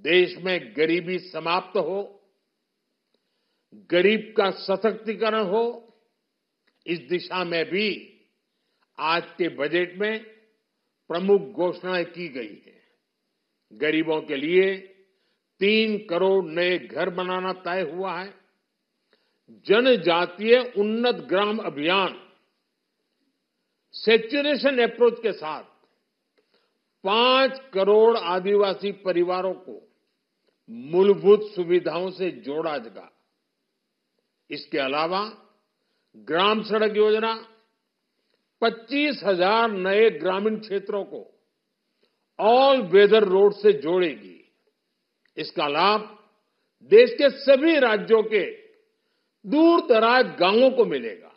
देश में गरीबी समाप्त हो, गरीब का सशक्तिकरण हो, इस दिशा में भी आज के बजट में प्रमुख घोषणाएं की गई हैं। गरीबों के लिए 3 करोड़ नए घर बनाना तय हुआ है। जनजातीय उन्नत ग्राम अभियान सैचुरेशन अप्रोच के साथ 5 करोड़ आदिवासी परिवारों को मूलभूत सुविधाओं से जोड़ा जाएगा। इसके अलावा ग्राम सड़क योजना 25,000 नए ग्रामीण क्षेत्रों को ऑल वेदर रोड से जोड़ेगी। इसका लाभ देश के सभी राज्यों के दूर दराज गांवों को मिलेगा।